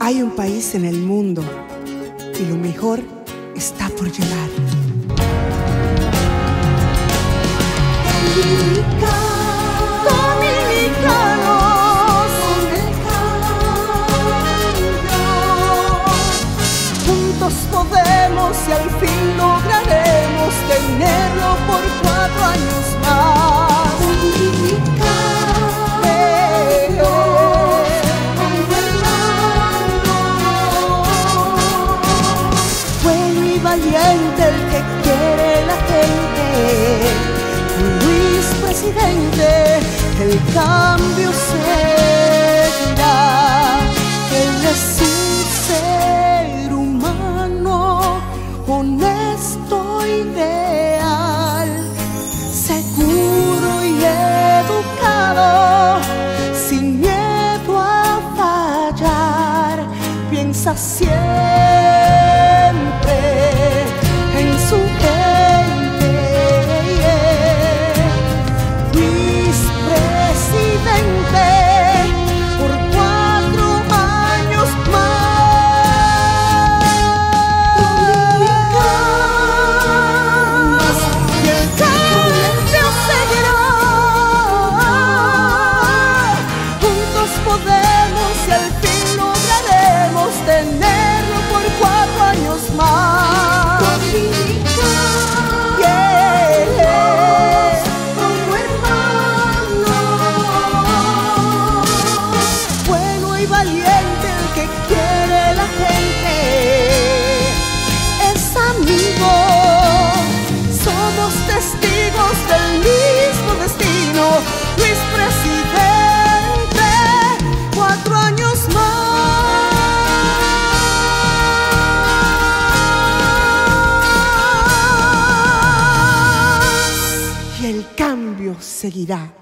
Hay un país en el mundo y lo mejor está por llegar. Dominicanos, juntos podemos y al fin lograremos tenerlo por 4 años más. Bueno y valiente el que quiere la gente, Luis presidente, el cambio seguirá. Él es un ser humano honesto, ideal, seguro y educado, sin miedo a fallar. Piensa siempre en su gente. Luis presidente por 4 años más. Y el cambio seguirá. Juntos podemos y al fin lograremos tenerlo por 4 años más. Como hermanos, bueno y valiente el que quiere la gente, es amigo. Somos testigos del mismo destino. Luis presidente, 4 años más. Y el cambio seguirá.